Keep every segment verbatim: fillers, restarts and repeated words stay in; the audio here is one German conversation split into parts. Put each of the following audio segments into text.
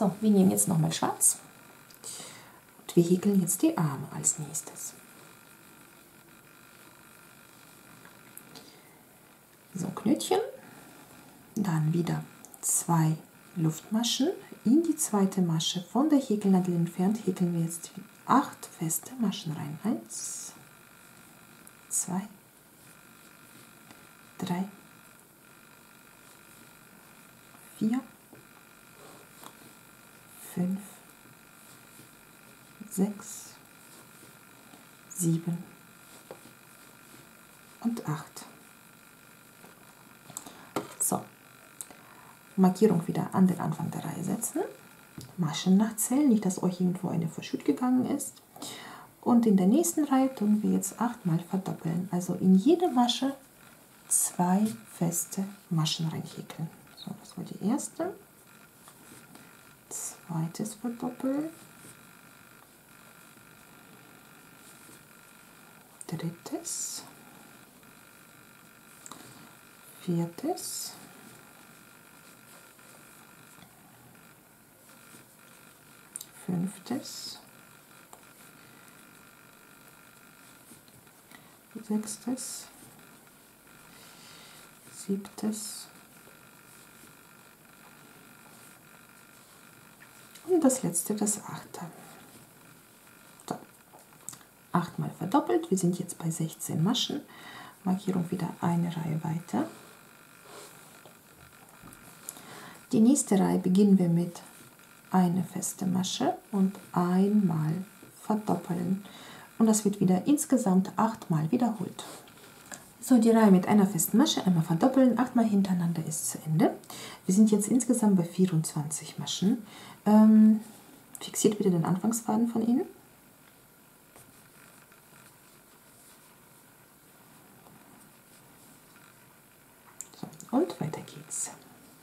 So, wir nehmen jetzt nochmal schwarz und wir häkeln jetzt die Arme als nächstes. So, Knötchen, dann wieder zwei Luftmaschen in die zweite Masche von der Häkelnadel entfernt, häkeln wir jetzt acht feste Maschen rein. Eins, zwei, drei, vier, fünf, sechs, sieben und acht. So, Markierung wieder an den Anfang der Reihe setzen, Maschen nachzählen, nicht dass euch irgendwo eine verschütt gegangen ist. Und in der nächsten Reihe tun wir jetzt achtmal verdoppeln, also in jede Masche zwei feste Maschen reinhäkeln. So, das war die erste, zweites verdoppeln, drittes, viertes, fünftes, sechstes, siebtes und das letzte, das achte. So, achtmal verdoppelt, wir sind jetzt bei sechzehn Maschen, Markierung wieder eine Reihe weiter. Die nächste Reihe beginnen wir mit eine feste Masche und einmal verdoppeln. Und das wird wieder insgesamt achtmal wiederholt. So, die Reihe mit einer festen Masche, einmal verdoppeln, achtmal hintereinander ist zu Ende. Wir sind jetzt insgesamt bei vierundzwanzig Maschen. Ähm, fixiert wieder den Anfangsfaden von Ihnen. So, und weiter geht's.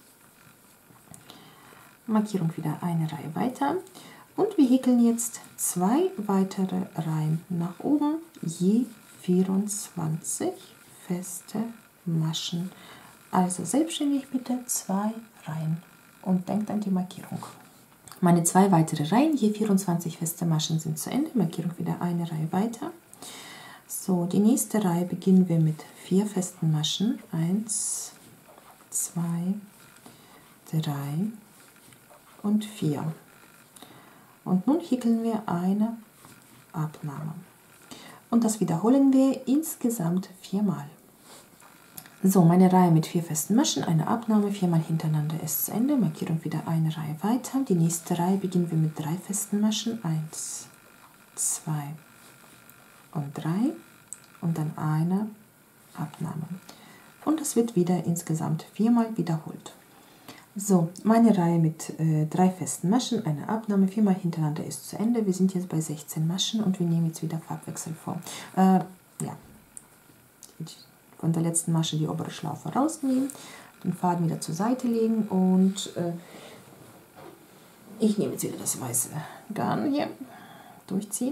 Markierung wieder eine Reihe weiter und wir häkeln jetzt zwei weitere Reihen nach oben, je vierundzwanzig feste Maschen. Also selbstständig bitte zwei Reihen und denkt an die Markierung. Meine zwei weitere Reihen, je vierundzwanzig feste Maschen sind zu Ende, Markierung wieder eine Reihe weiter. So, die nächste Reihe beginnen wir mit vier festen Maschen, eins, zwei, drei und vier. Und nun häkeln wir eine Abnahme. Und das wiederholen wir insgesamt viermal. So, meine Reihe mit vier festen Maschen, eine Abnahme, viermal hintereinander ist zu Ende. Markierung wieder eine Reihe weiter. Die nächste Reihe beginnen wir mit drei festen Maschen. eins, zwei und drei. Und dann eine Abnahme. Und das wird wieder insgesamt viermal wiederholt. So, meine Reihe mit äh, drei festen Maschen, eine Abnahme, viermal hintereinander ist zu Ende. Wir sind jetzt bei sechzehn Maschen und wir nehmen jetzt wieder Farbwechsel vor. Äh, ja, von der letzten Masche die obere Schlaufe rausnehmen, den Faden wieder zur Seite legen und äh, ich nehme jetzt wieder das weiße Garn hier, durchziehen.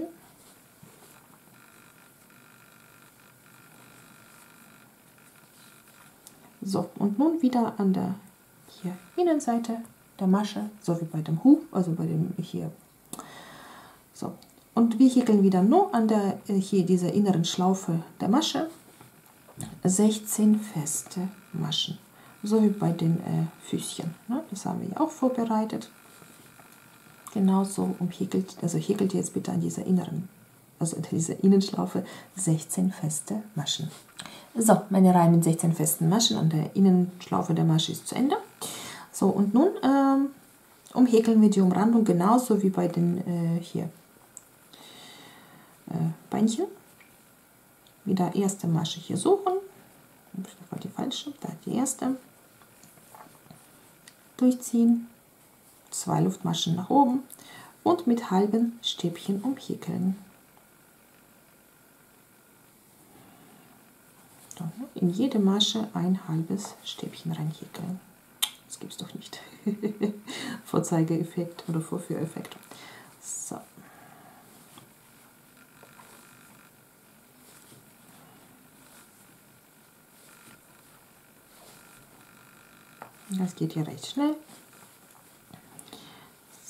So, und nun wieder an der hier Innenseite der Masche, so wie bei dem Hub, also bei dem hier. So, und wir häkeln wieder nur an der hier dieser inneren Schlaufe der Masche sechzehn feste Maschen, so wie bei den äh, Füßchen. Ne? Das haben wir ja auch vorbereitet. Genauso umhäkelt, also häkelt jetzt bitte an dieser inneren, also an dieser Innenschlaufe sechzehn feste Maschen. So, meine Reihe mit sechzehn festen Maschen an der Innenschlaufe der Masche ist zu Ende. So, und nun ähm, umhäkeln wir die Umrandung genauso wie bei den äh, hier äh, Beinchen. Wieder erste Masche hier suchen. Das war die falsche, da die erste. Durchziehen, zwei Luftmaschen nach oben und mit halben Stäbchen umhäkeln. In jede Masche ein halbes Stäbchen reinhäkeln. Das gibt es doch nicht. Vorzeigeeffekt oder Vorführeffekt. So. Das geht ja recht schnell.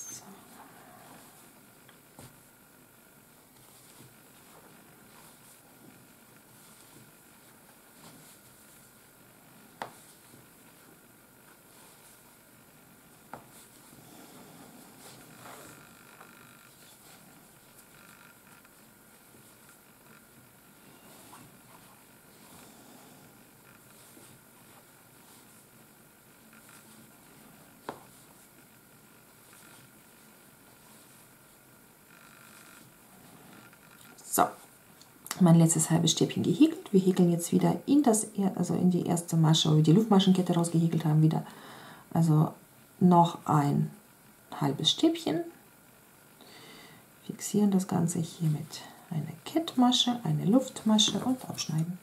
mein letztes halbes Stäbchen gehäkelt. Wir häkeln jetzt wieder in, das, also in die erste Masche, wo wir die Luftmaschenkette rausgehäkelt haben, wieder also noch ein halbes Stäbchen. Fixieren das Ganze hier mit einer Kettmasche, eine Luftmasche und abschneiden.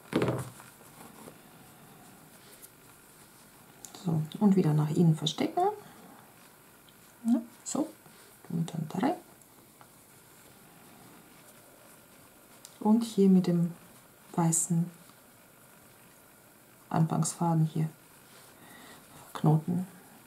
So, und wieder nach innen verstecken. Ja, so, und dann da rein. Und hier mit dem weißen Anfangsfaden hier verknoten.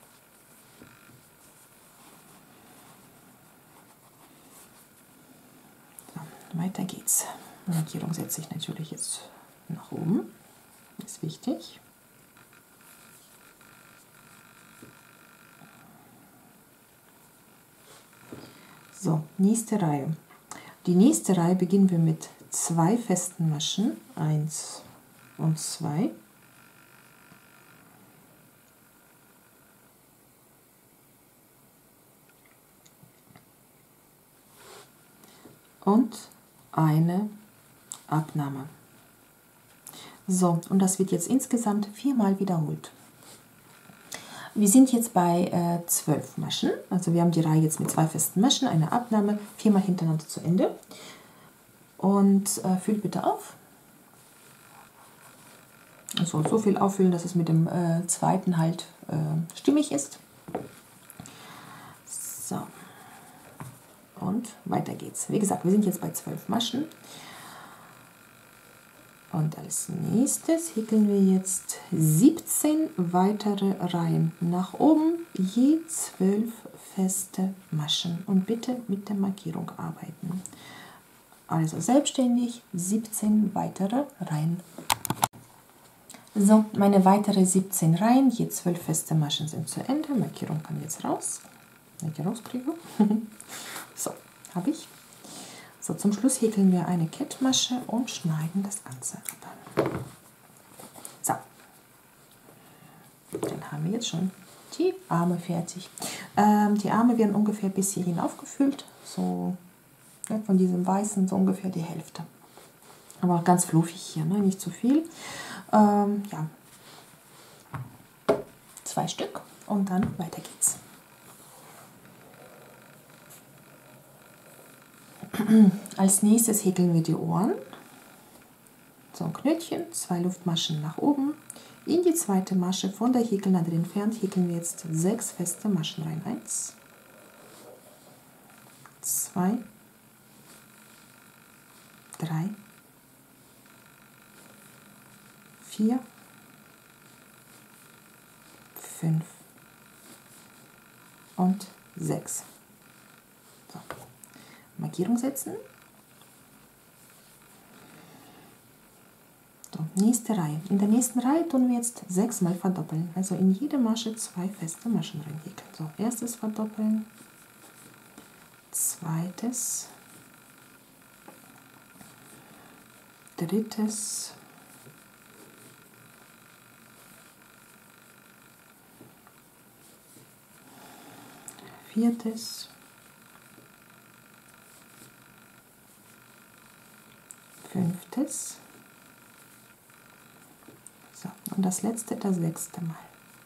So, weiter geht's. Die Markierung setze ich natürlich jetzt nach oben. Ist wichtig. So, nächste Reihe. Die nächste Reihe beginnen wir mit zwei festen Maschen, eins und zwei. Und eine Abnahme. So, und das wird jetzt insgesamt viermal wiederholt. Wir sind jetzt bei äh, zwölf Maschen, also wir haben die Reihe jetzt mit zwei festen Maschen, eine Abnahme, viermal hintereinander zu Ende. Und äh, füllt bitte auf. Also so viel auffüllen, dass es mit dem äh, zweiten halt äh, stimmig ist. So. Und weiter geht's. Wie gesagt, wir sind jetzt bei zwölf Maschen. Und als nächstes häkeln wir jetzt siebzehn weitere Reihen nach oben, je zwölf feste Maschen. Und bitte mit der Markierung arbeiten. Also selbstständig siebzehn weitere Reihen. So, meine weitere siebzehn Reihen, je zwölf feste Maschen sind zu Ende. Markierung kann jetzt raus. Wenn ich die rauskriege. So, habe ich. So, zum Schluss häkeln wir eine Kettmasche und schneiden das Ganze ab. So, dann haben wir jetzt schon die Arme fertig. Ähm, die Arme werden ungefähr bis hierhin aufgefüllt. So, ja, von diesem weißen so ungefähr die Hälfte. Aber auch ganz fluffig hier, ne? Nicht zu viel. Ähm, ja, zwei Stück und dann weiter geht's. Als nächstes häkeln wir die Ohren. So ein Knötchen, zwei Luftmaschen nach oben. In die zweite Masche von der Häkelnadel entfernt häkeln wir jetzt sechs feste Maschen rein. Eins, zwei, drei, vier, fünf und sechs. So. Markierung setzen. So, nächste Reihe. In der nächsten Reihe tun wir jetzt sechsmal verdoppeln. Also in jede Masche zwei feste Maschen reinhäkeln. So, erstes verdoppeln, zweites, drittes, viertes, fünftes, so, und das letzte, das sechste Mal.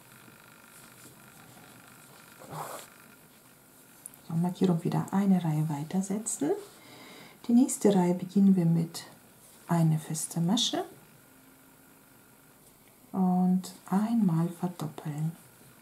So, Markierung wieder eine Reihe weitersetzen. Die nächste Reihe beginnen wir mit einer festen Masche und einmal verdoppeln.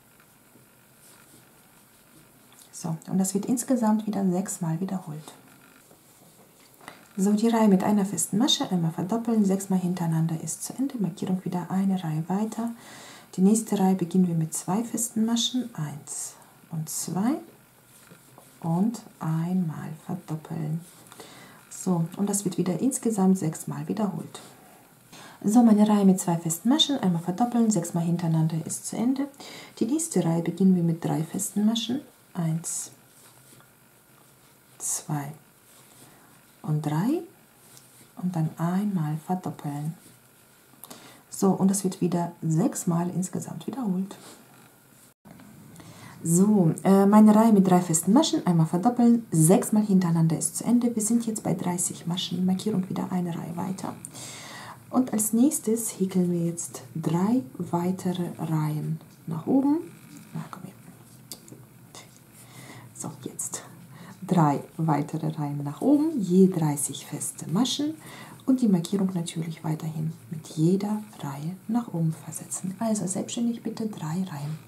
So, und das wird insgesamt wieder sechsmal wiederholt. So, die Reihe mit einer festen Masche, einmal verdoppeln, sechsmal hintereinander ist zu Ende. Markierung wieder eine Reihe weiter. Die nächste Reihe beginnen wir mit zwei festen Maschen, eins und zwei und einmal verdoppeln. So, und das wird wieder insgesamt sechsmal wiederholt. So, meine Reihe mit zwei festen Maschen, einmal verdoppeln, sechsmal hintereinander ist zu Ende. Die nächste Reihe beginnen wir mit drei festen Maschen, eins, zwei und drei und dann einmal verdoppeln. So, und das wird wieder sechsmal insgesamt wiederholt. So, äh, meine Reihe mit drei festen Maschen, einmal verdoppeln, sechsmal hintereinander ist zu Ende. Wir sind jetzt bei dreißig Maschen, Markierung wieder eine Reihe weiter. Und als nächstes häkeln wir jetzt drei weitere Reihen nach oben. Na, komm her. So, jetzt drei weitere Reihen nach oben, je dreißig feste Maschen und die Markierung natürlich weiterhin mit jeder Reihe nach oben versetzen. Also selbstständig bitte drei Reihen.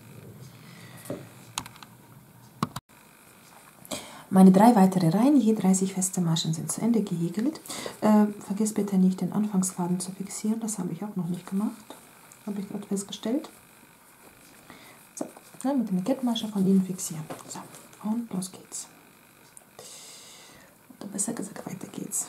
Meine drei weitere Reihen, je dreißig feste Maschen sind zu Ende gehäkelt. Äh, vergiss bitte nicht, den Anfangsfaden zu fixieren, das habe ich auch noch nicht gemacht. Habe ich gerade festgestellt. So, ja, mit der Kettmasche von innen fixieren. So, und los geht's. Oder besser gesagt, weiter geht's.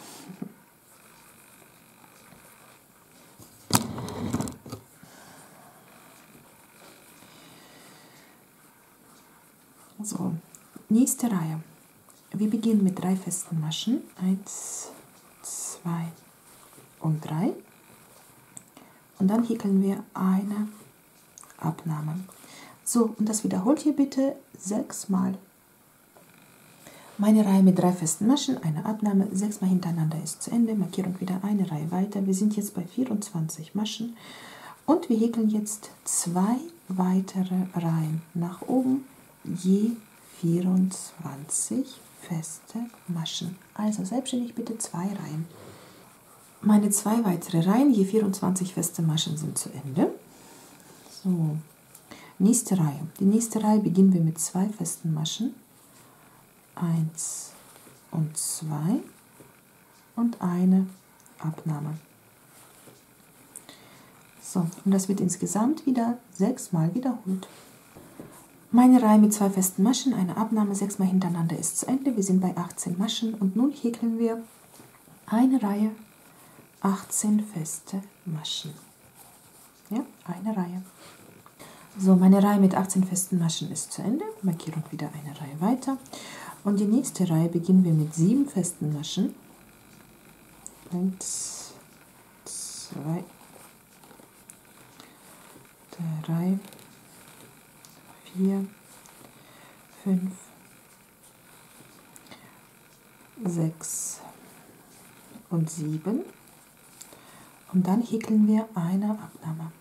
So, nächste Reihe. Wir beginnen mit drei festen Maschen. Eins, zwei und drei. Und dann häkeln wir eine Abnahme. So, und das wiederholt ihr bitte sechsmal. Meine Reihe mit drei festen Maschen, eine Abnahme, sechsmal hintereinander ist zu Ende. Markierung wieder eine Reihe weiter. Wir sind jetzt bei vierundzwanzig Maschen. Und wir häkeln jetzt zwei weitere Reihen nach oben, je vierundzwanzig feste Maschen. Also selbstständig bitte zwei Reihen. Meine zwei weitere Reihen, je vierundzwanzig feste Maschen sind zu Ende. So, nächste Reihe. Die nächste Reihe beginnen wir mit zwei festen Maschen. Eins und zwei und eine Abnahme. So, und das wird insgesamt wieder sechsmal wiederholt. Meine Reihe mit zwei festen Maschen, eine Abnahme, sechsmal hintereinander ist zu Ende. Wir sind bei achtzehn Maschen und nun häkeln wir eine Reihe, achtzehn feste Maschen. Ja, eine Reihe. So, meine Reihe mit achtzehn festen Maschen ist zu Ende. Markierung wieder eine Reihe weiter. Und die nächste Reihe beginnen wir mit sieben festen Maschen. Eins, zwei, drei, vier, fünf, sechs und sieben. Und dann häkeln wir eine Abnahme.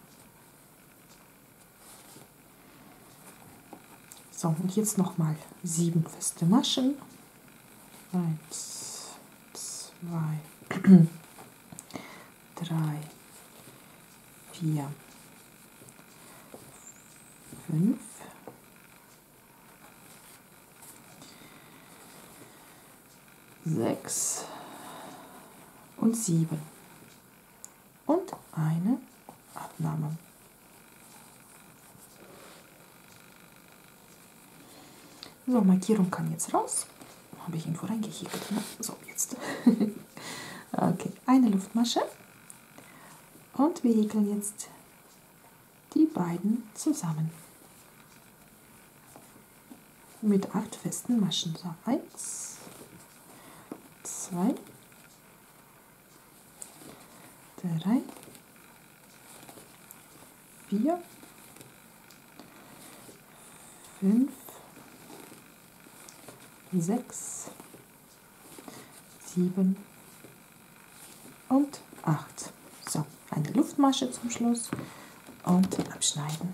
So, und jetzt nochmal sieben feste Maschen. Eins, zwei, drei, vier, fünf, sechs und sieben. Und eine Abnahme. So, Markierung kann jetzt raus. Habe ich irgendwo reingehäkelt. Ne? So, jetzt. Okay, eine Luftmasche. Und wir häkeln jetzt die beiden zusammen. Mit acht festen Maschen. So, eins, zwei, drei, vier, fünf, sechs, sieben und acht. So, eine Luftmasche zum Schluss und abschneiden.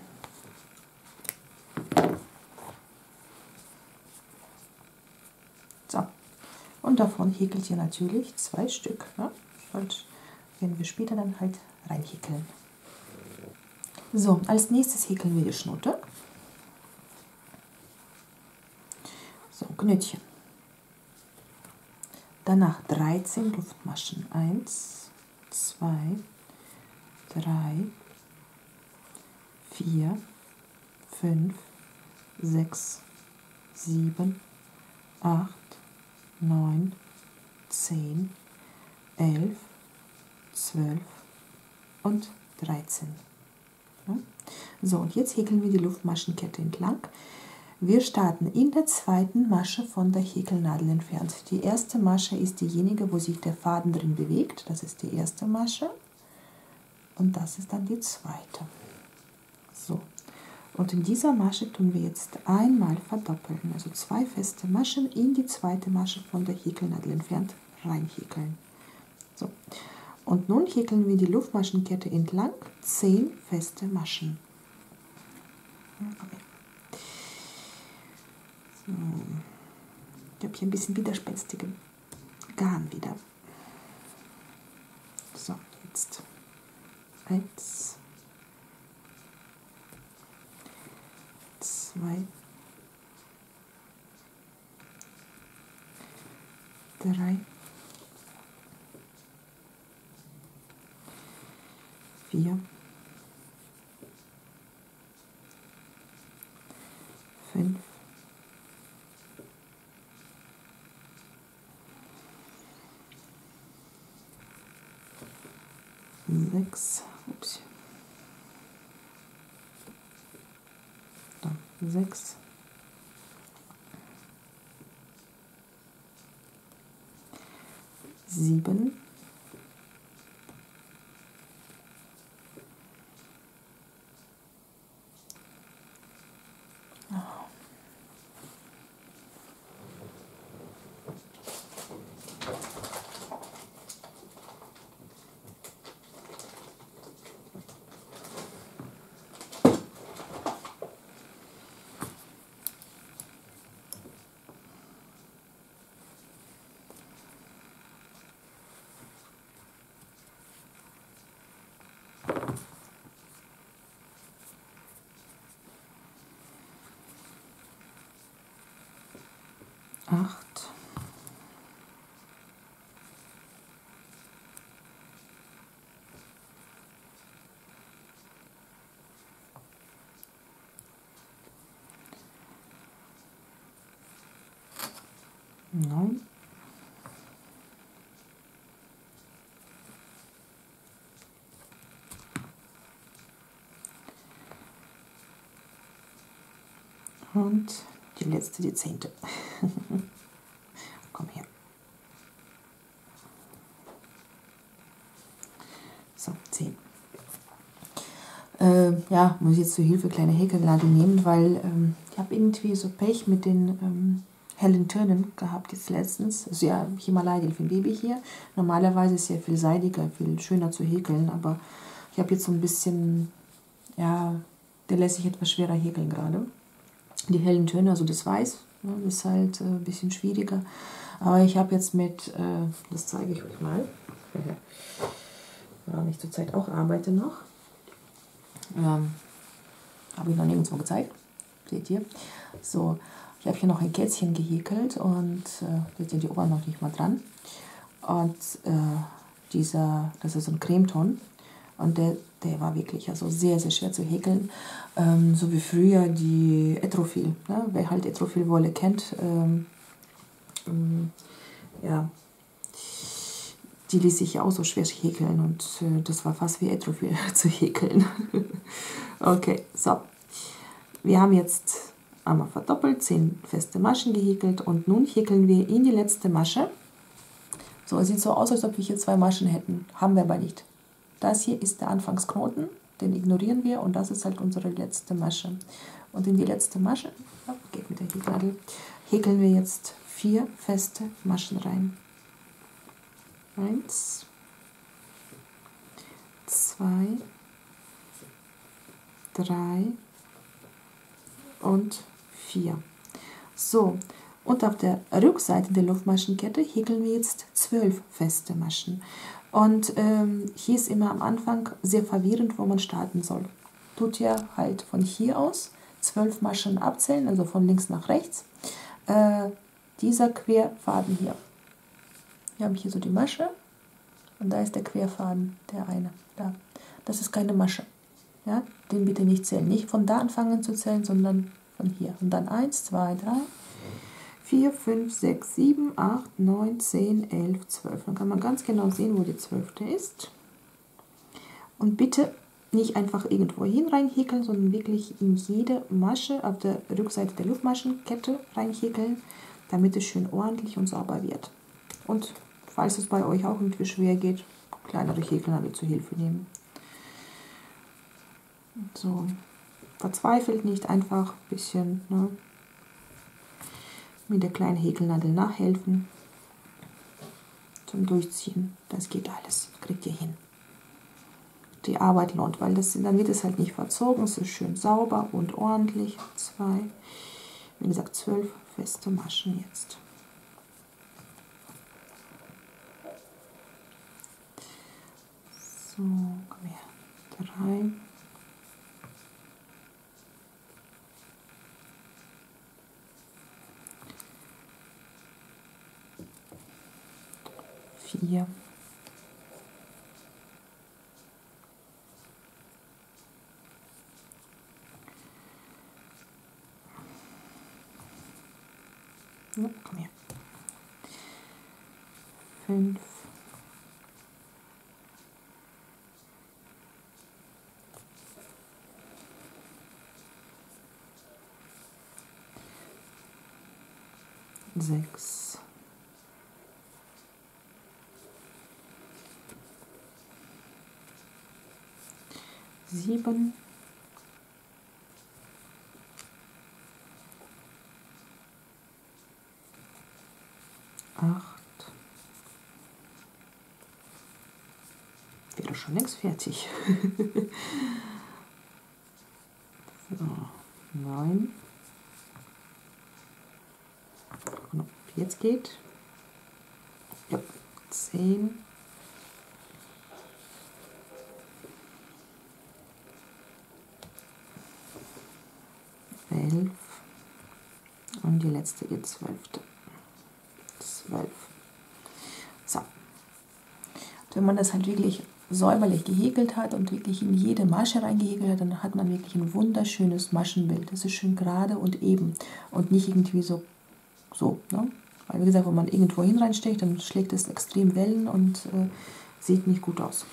So, und davon häkelt ihr natürlich zwei Stück. Ne? Und werden wir später dann halt reinhäkeln. So, als nächstes häkeln wir die Schnutte. So, Knötchen. Danach dreizehn Luftmaschen. eins, zwei, drei, vier, fünf, sechs, sieben, acht, neun, zehn, elf, zwölf und dreizehn. So, und jetzt häkeln wir die Luftmaschenkette entlang. Wir starten in der zweiten Masche von der Häkelnadel entfernt. Die erste Masche ist diejenige, wo sich der Faden drin bewegt. Das ist die erste Masche. Und das ist dann die zweite. So. Und in dieser Masche tun wir jetzt einmal verdoppeln, also zwei feste Maschen in die zweite Masche von der Häkelnadel entfernt reinhäkeln. So. Und nun häkeln wir die Luftmaschenkette entlang, zehn feste Maschen. So. Ich habe hier ein bisschen widerspenstige Garn wieder. So, jetzt eins, zwei, drei, vier, fünf, sechs, ups, da, sechs, sieben, acht, neun, und die letzte, die zehnte. Komm her. So, zehn. Äh, ja, muss ich jetzt zur Hilfe kleine Häkelnadel nehmen, weil ähm, ich habe irgendwie so Pech mit den ähm, hellen Tönen gehabt jetzt letztens. Also ja, Himalaya-Delfin Baby hier. Normalerweise ist es ja viel seidiger, viel schöner zu häkeln, aber ich habe jetzt so ein bisschen, ja, der lässt sich etwas schwerer häkeln gerade. Die hellen Töne, also das Weiß, ne, ist halt äh, ein bisschen schwieriger. Aber ich habe jetzt mit, äh, das zeige ich euch mal, warum ich zurzeit auch arbeite noch. Ähm, habe ich noch nirgendwo gezeigt. Seht ihr? So, ich habe hier noch ein Kätzchen gehäkelt und äh, jetzt sind die Ohren noch nicht mal dran. Und äh, dieser, das ist so ein Cremeton. Und der, der war wirklich also sehr, sehr schwer zu häkeln. Ähm, so wie früher die Etrophil. Ne? Wer halt Etrophil-Wolle kennt, ähm, ähm, ja, die ließ sich ja auch so schwer häkeln. Und äh, das war fast wie Etrophil zu häkeln. Okay, so. Wir haben jetzt einmal verdoppelt, zehn feste Maschen gehäkelt. Und nun häkeln wir in die letzte Masche. So, es sieht so aus, als ob wir hier zwei Maschen hätten. Haben wir aber nicht. Das hier ist der Anfangsknoten, den ignorieren wir und das ist halt unsere letzte Masche. Und in die letzte Masche, ja, geht mit der Häkelnadel, häkeln wir jetzt vier feste Maschen rein. Eins, zwei, drei und vier. So, und auf der Rückseite der Luftmaschenkette häkeln wir jetzt zwölf feste Maschen. Und ähm, hier ist immer am Anfang sehr verwirrend, wo man starten soll. Tut ihr halt von hier aus zwölf Maschen abzählen, also von links nach rechts. Äh, dieser Querfaden hier. Wir haben hier so die Masche und da ist der Querfaden, der eine. Da. Das ist keine Masche. Ja? Den bitte nicht zählen. Nicht von da anfangen zu zählen, sondern von hier. Und dann eins, zwei, drei, vier, fünf, sechs, sieben, acht, neun, zehn, elf, zwölf. Dann kann man ganz genau sehen, wo die zwölfte ist. Und bitte nicht einfach irgendwo hin reinhäkeln, sondern wirklich in jede Masche auf der Rückseite der Luftmaschenkette reinhäkeln, damit es schön ordentlich und sauber wird. Und falls es bei euch auch irgendwie schwer geht, kleinere Häkelnadel zur Hilfe nehmen. So. verzweifelt nicht, einfach ein bisschen, ne, mit der kleinen Häkelnadel nachhelfen zum Durchziehen. Das geht alles, kriegt ihr hin. Die Arbeit lohnt, weil das, dann wird es halt nicht verzogen, es ist schön sauber und ordentlich. Zwei, wie gesagt, zwölf feste Maschen jetzt. So, komm her. Drei. Vier. Ja, komm her. Fünf. Sechs. Sieben. Acht. Wäre schon längst fertig. So, neun. Ob jetzt geht. Ja, zehn. Elf. Und die letzte, die zwölfte. Zwölf. So. Und wenn man das halt wirklich säuberlich gehäkelt hat und wirklich in jede Masche reingehäkelt hat, dann hat man wirklich ein wunderschönes Maschenbild. Das ist schön gerade und eben und nicht irgendwie so, so, ne? Weil wie gesagt, wenn man irgendwo hin reinsteckt, dann schlägt es extrem Wellen und äh, sieht nicht gut aus.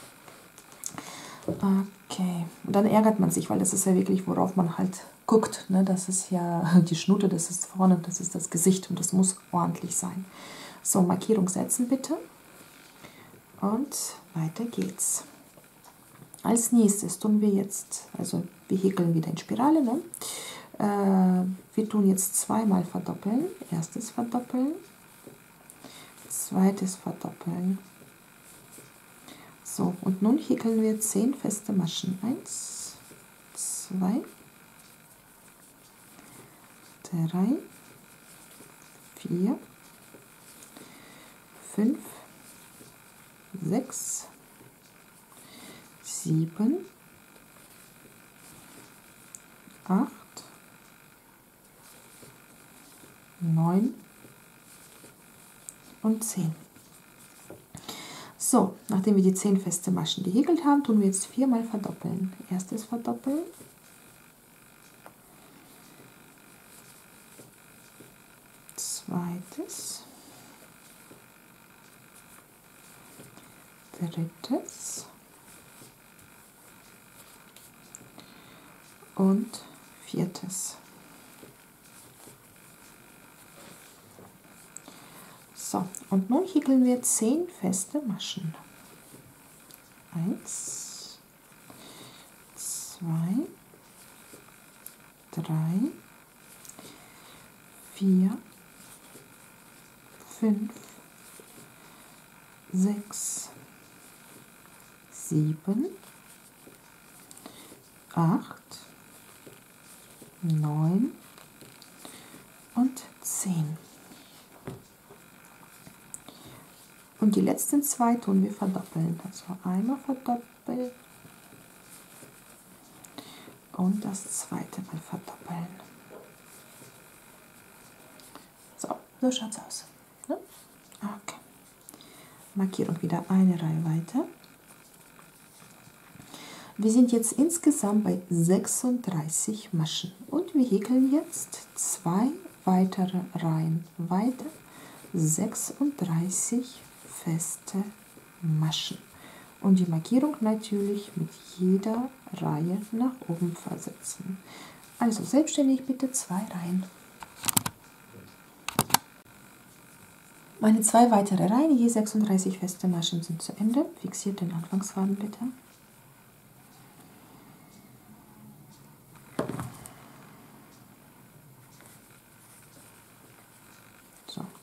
Okay, und dann ärgert man sich, weil das ist ja wirklich, worauf man halt guckt. Ne? Das ist ja die Schnute, das ist vorne, das ist das Gesicht und das muss ordentlich sein. So, Markierung setzen bitte. Und weiter geht's. Als nächstes tun wir jetzt, also wir häkeln wieder in Spirale, ne? Äh, wir tun jetzt zweimal verdoppeln. Erstes verdoppeln, zweites verdoppeln. So, und nun häkeln wir zehn feste Maschen. Eins, zwei, drei, vier, fünf, sechs, sieben, acht, neun und zehn. So, nachdem wir die zehn feste Maschen gehäkelt haben, tun wir jetzt viermal verdoppeln. Erstes verdoppeln, zweites, drittes und viertes. So, und nun häkeln wir zehn feste Maschen. Eins, zwei, drei, vier, fünf, sechs, sieben, acht, neun und zehn. Und die letzten zwei tun wir verdoppeln. Also einmal verdoppeln und das zweite Mal verdoppeln. So, so schaut es aus. Ne? Okay. Markierung wieder eine Reihe weiter. Wir sind jetzt insgesamt bei sechsunddreißig Maschen und wir häkeln jetzt zwei weitere Reihen weiter. sechsunddreißig feste Maschen und die Markierung natürlich mit jeder Reihe nach oben versetzen. Also selbstständig bitte zwei Reihen. Meine zwei weitere Reihen, je sechsunddreißig feste Maschen sind zu Ende. Fixiert den Anfangsfaden bitte.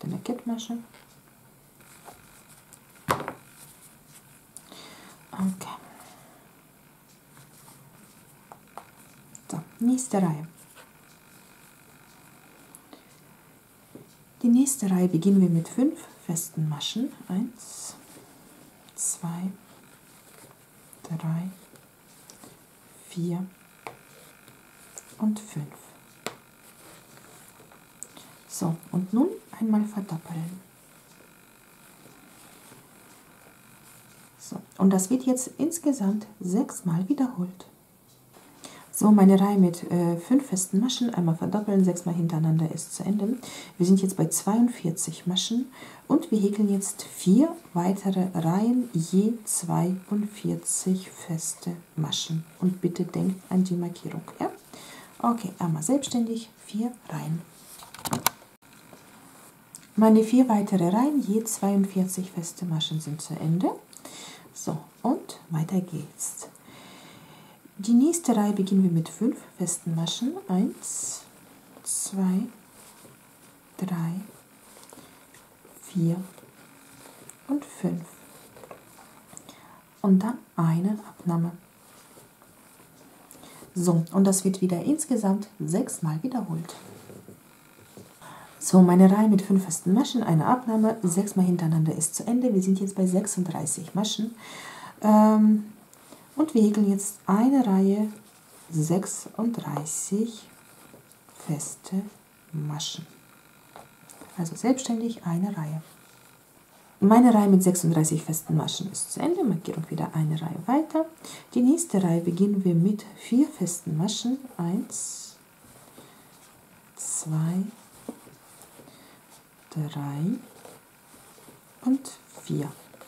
eine Kettmasche. Okay. So, nächste Reihe. Die nächste Reihe beginnen wir mit fünf festen Maschen. Eins, zwei, drei, vier und fünf. So, und nun einmal verdoppeln. So, und das wird jetzt insgesamt sechsmal wiederholt. So, meine Reihe mit äh, fünf festen Maschen, einmal verdoppeln, sechsmal hintereinander ist zu Ende. Wir sind jetzt bei zweiundvierzig Maschen und wir häkeln jetzt vier weitere Reihen, je zweiundvierzig feste Maschen. Und bitte denkt an die Markierung. Ja? Okay, einmal selbstständig, vier Reihen. Meine vier weitere Reihen, je zweiundvierzig feste Maschen sind zu Ende. So, und weiter geht's. Die nächste Reihe beginnen wir mit fünf festen Maschen. Eins, zwei, drei, vier und fünf. Und dann eine Abnahme. So, und das wird wieder insgesamt sechsmal wiederholt. So, meine Reihe mit fünf festen Maschen, eine Abnahme, sechsmal hintereinander ist zu Ende. Wir sind jetzt bei sechsunddreißig Maschen. Ähm, und wir häkeln jetzt eine Reihe sechsunddreißig feste Maschen. Also selbstständig eine Reihe. Meine Reihe mit sechsunddreißig festen Maschen ist zu Ende. Markierung wieder eine Reihe weiter. Die nächste Reihe beginnen wir mit vier festen Maschen. Eins, zwei, drei und vier.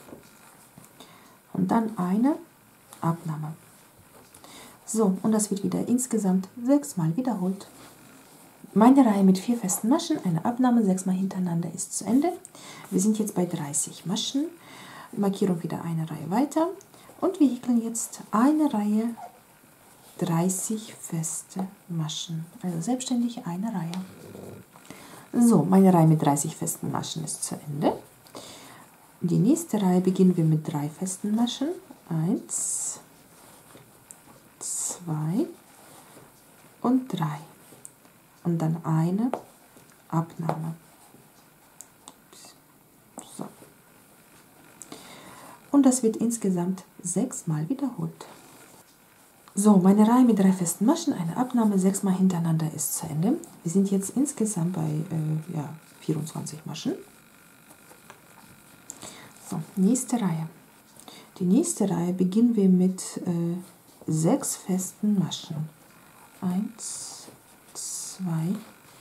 Und dann eine Abnahme. So, und das wird wieder insgesamt sechsmal wiederholt. Meine Reihe mit vier festen Maschen, eine Abnahme, sechsmal hintereinander ist zu Ende. Wir sind jetzt bei dreißig Maschen. Markierung wieder eine Reihe weiter. Und wir häkeln jetzt eine Reihe dreißig feste Maschen. Also selbstständig eine Reihe. So, meine Reihe mit dreißig festen Maschen ist zu Ende. Die nächste Reihe beginnen wir mit drei festen Maschen. Eins, zwei und drei. Und dann eine Abnahme. So. Und das wird insgesamt sechsmal wiederholt. So, meine Reihe mit drei festen Maschen, eine Abnahme, sechsmal hintereinander ist zu Ende. Wir sind jetzt insgesamt bei äh, ja, vierundzwanzig Maschen. So, nächste Reihe. Die nächste Reihe beginnen wir mit äh, sechs festen Maschen. Eins, zwei,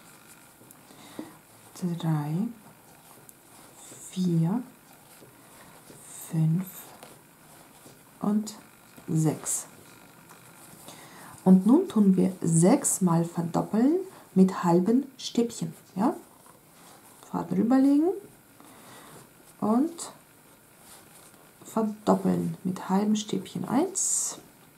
drei, vier, fünf und sechs. Und nun tun wir sechsmal verdoppeln mit halben Stäbchen. Ja? Faden rüberlegen und verdoppeln mit halben Stäbchen eins,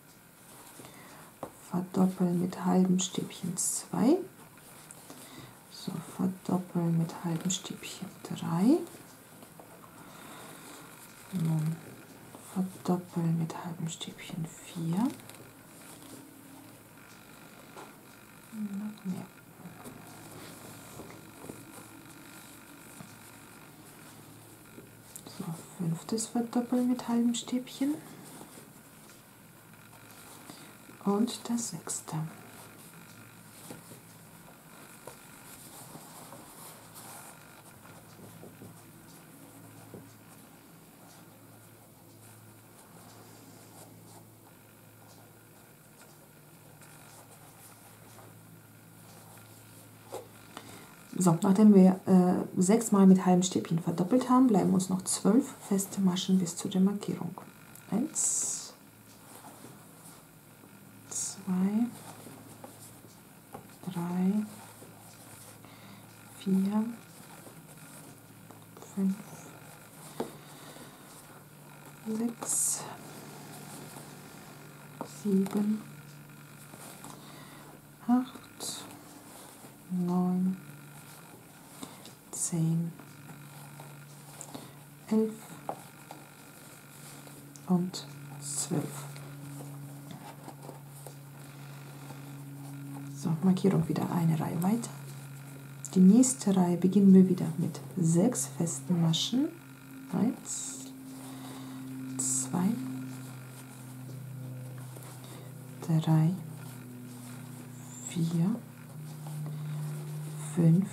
verdoppeln mit halben Stäbchen zwei, so, verdoppeln mit halben Stäbchen drei, nun verdoppeln mit halben Stäbchen vier, noch mehr. So, fünftes Verdoppeln mit halben Stäbchen und das sechste. So, nachdem wir äh, sechsmal mit halben Stäbchen verdoppelt haben, bleiben uns noch zwölf feste Maschen bis zu der Markierung. Eins, zwei, drei, vier, fünf, sechs, sieben, acht, neun, zehn elf und zwölf. So, Markierung wieder eine Reihe weiter. Die nächste Reihe beginnen wir wieder mit sechs festen Maschen. Eins, zwei, drei, vier, fünf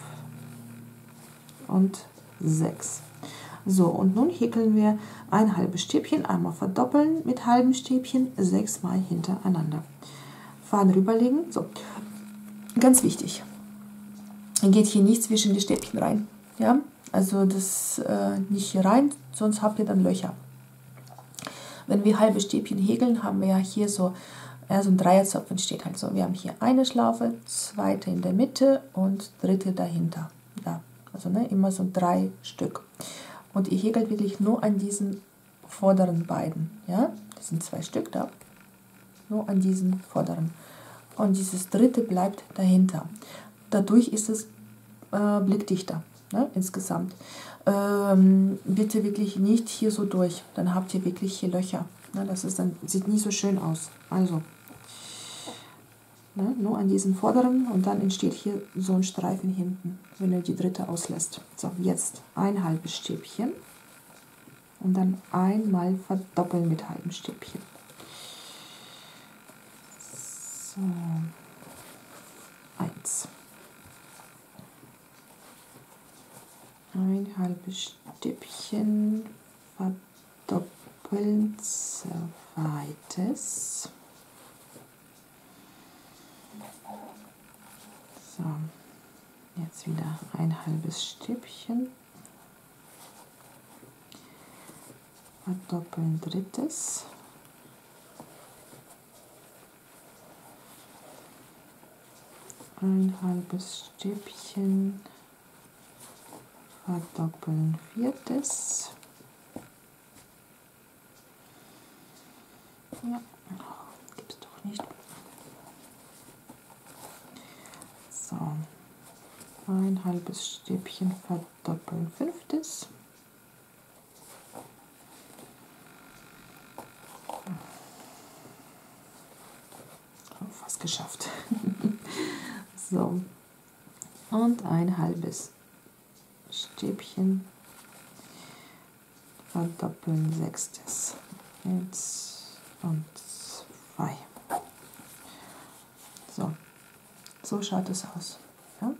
und sechs. So, und nun häkeln wir ein halbes Stäbchen, einmal verdoppeln mit halben Stäbchen, sechsmal hintereinander. Faden rüberlegen. So, ganz wichtig. Geht hier nicht zwischen die Stäbchen rein. Ja, also das äh, nicht hier rein, sonst habt ihr dann Löcher. Wenn wir halbe Stäbchen häkeln, haben wir ja hier so, ja, so ein Dreierzopf entsteht halt so. Wir haben hier eine Schlaufe, zweite in der Mitte und dritte dahinter. Da. Also ne, immer so drei Stück. Und ihr häkelt wirklich nur an diesen vorderen beiden. Ja? Das sind zwei Stück da. Nur an diesen vorderen. Und dieses dritte bleibt dahinter. Dadurch ist es äh, blickdichter, ne, insgesamt. Ähm, bitte wirklich nicht hier so durch. Dann habt ihr wirklich hier Löcher. Ne, das ist dann, sieht nicht so schön aus. Also ne, nur an diesen vorderen und dann entsteht hier so ein Streifen hinten, wenn ihr die dritte auslässt. So, jetzt ein halbes Stäbchen und dann einmal verdoppeln mit halbem Stäbchen. So, eins. Ein halbes Stäbchen verdoppeln, zweites. So, jetzt wieder ein halbes Stäbchen, verdoppeln, drittes. Ein halbes Stäbchen, verdoppeln, viertes. Ja, gibt's doch nicht. So, ein halbes Stäbchen, verdoppeln, fünftes. Oh, fast geschafft. So, und ein halbes Stäbchen, verdoppeln, sechstes. Eins und zwei. So, so schaut es aus. Ja?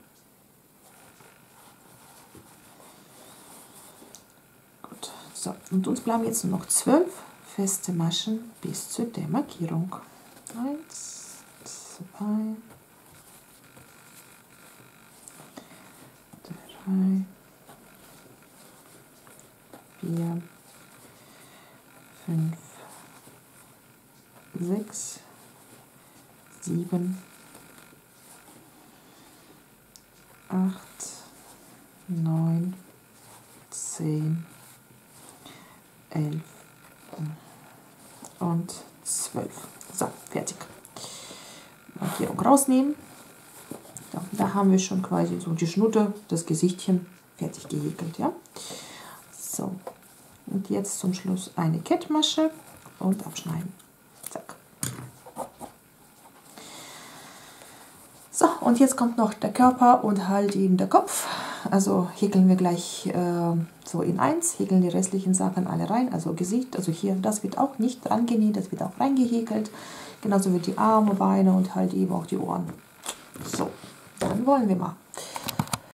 Gut, so, und uns bleiben jetzt nur noch zwölf feste Maschen bis zu der Markierung. Eins, zwei, drei, vier, fünf, sechs, sieben, acht, neun, zehn, elf und zwölf. So, fertig. Markierung rausnehmen. Ja, da haben wir schon quasi so die Schnutte, das Gesichtchen fertig gehäkelt. Ja? So, und jetzt zum Schluss eine Kettmasche und abschneiden. Zack. So, und jetzt kommt noch der Körper und halt eben der Kopf. Also häkeln wir gleich äh, so in eins, häkeln die restlichen Sachen alle rein. Also Gesicht, also hier, das wird auch nicht dran genäht, das wird auch reingehäkelt. Genauso wie die Arme, Beine und halt eben auch die Ohren. So, dann wollen wir mal.